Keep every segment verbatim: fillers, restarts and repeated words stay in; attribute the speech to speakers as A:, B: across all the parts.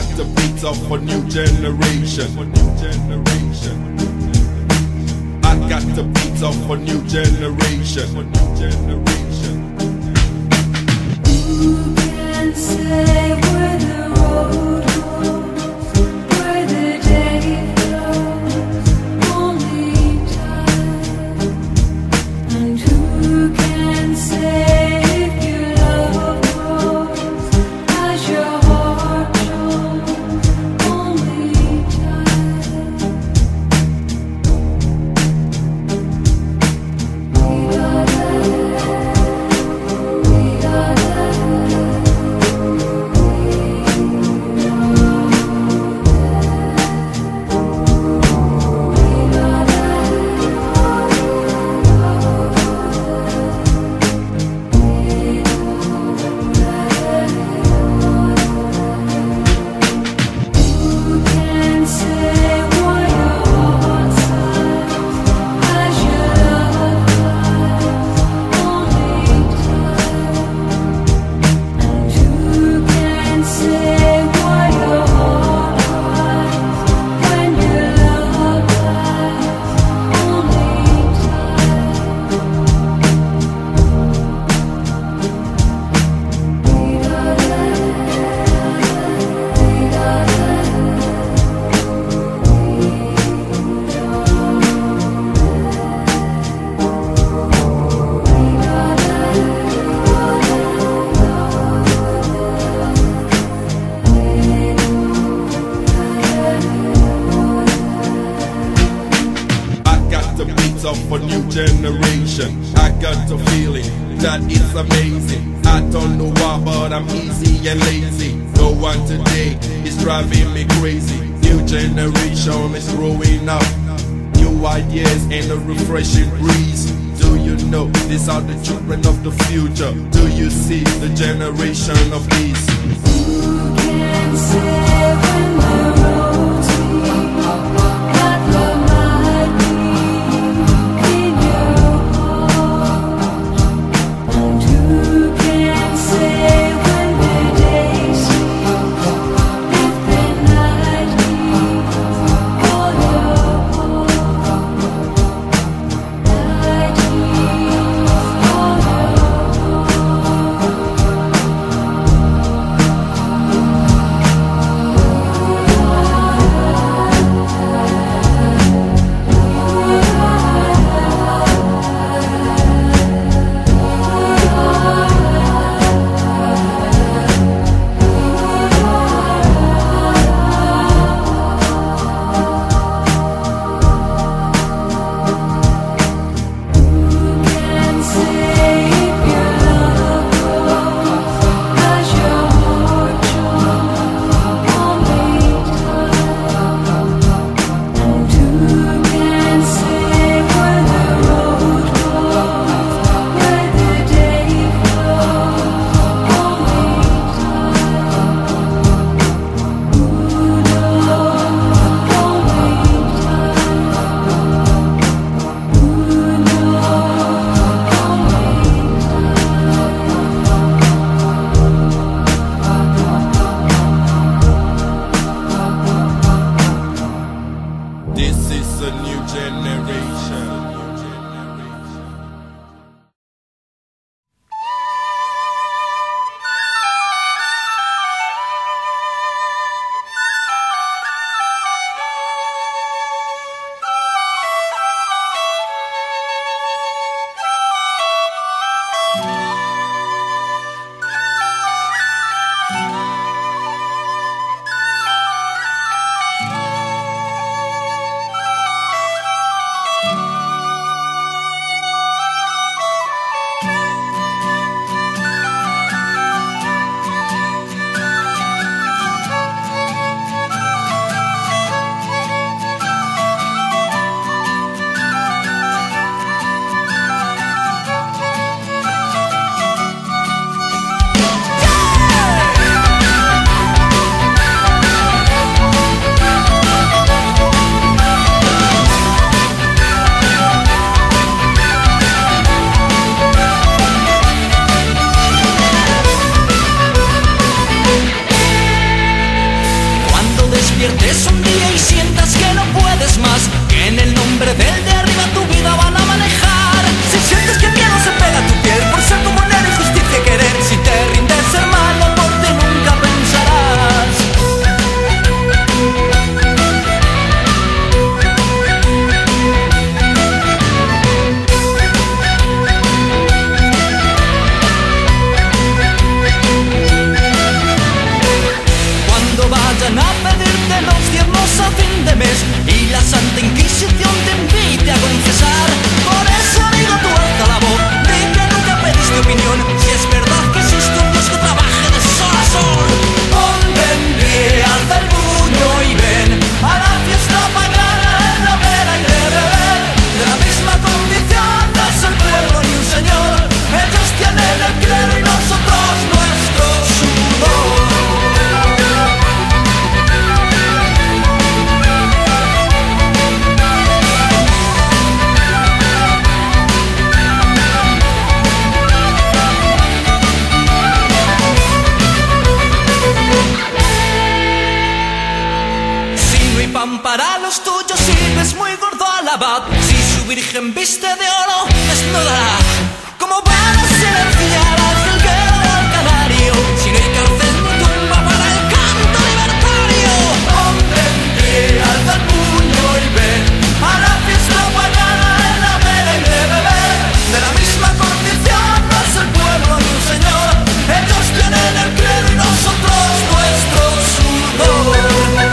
A: got the beats of a new generation. I got the beats of a new generation.
B: Who can say where the road goes, where the day flows? Only time. And who can say if your love grows as your heart shows? Only time. We gotta, we gotta.
A: Of a new generation, I got the feeling that it's amazing. I don't know why, but I'm easy and lazy. No one today is driving me crazy. New generation is growing up, new ideas and a refreshing breeze. Do you know these are the children of the future? Do you see the generation of these?
B: Who can say when the roads meet that love might be in your heart? And who can say when the day sleeps if the night keeps all your heart? Night keeps all your heart.
C: los tuyos sirves muy gordo al abad. Si su virgen viste de oro, desnudará. ¿Cómo van a silenciar al jilguero o al canario si no hay cárcel ni tumba para el canto libertario? Hombre en pie, alza el puño y ven a la fiesta pagana en la vela y de beber. De la misma condición no es el pueblo ni un señor. Ellos tienen el clero y nosotros nuestro sudor.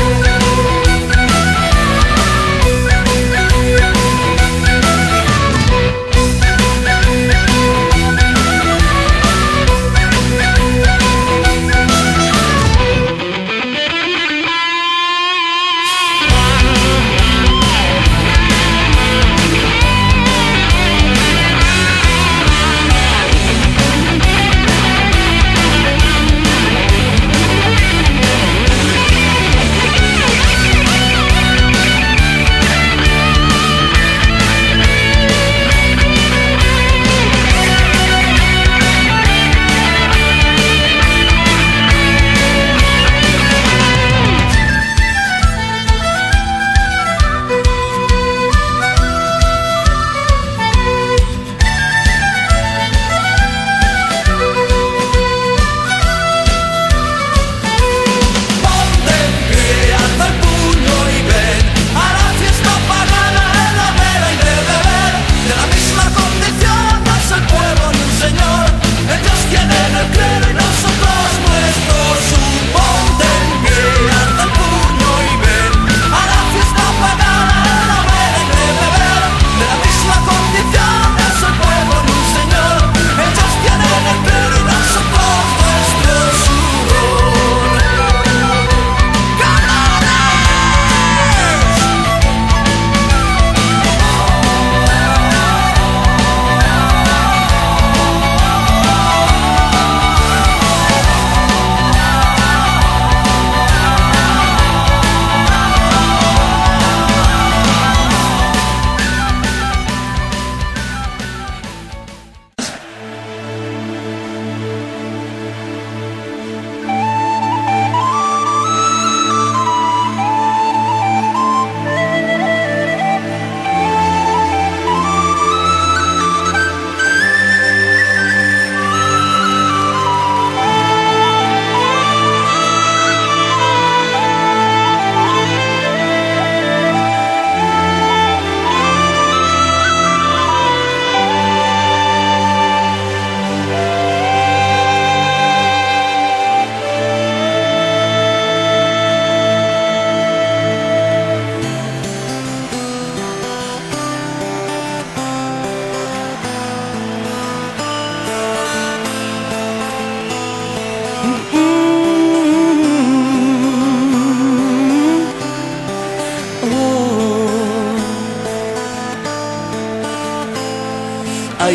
D: Hay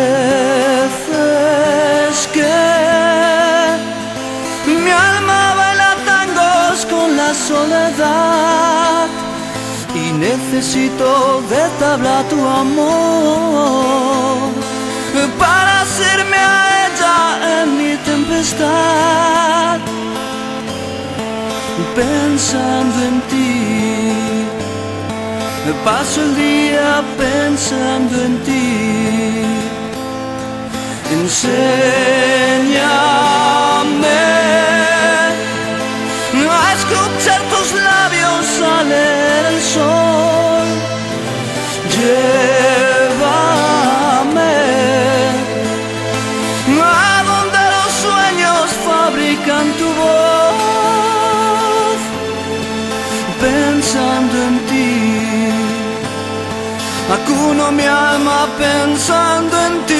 D: veces que mi alma baila tangos con la soledad y necesito de tabla tu amor para hacerme a ella en mi tempestad. Pensando en ti, paso el día pensando en ti. Enséñame a escuchar tus labios salir el sol. Llévame a donde los sueños fabrican tu voz. Pensando en ti, acuno mi alma pensando en ti.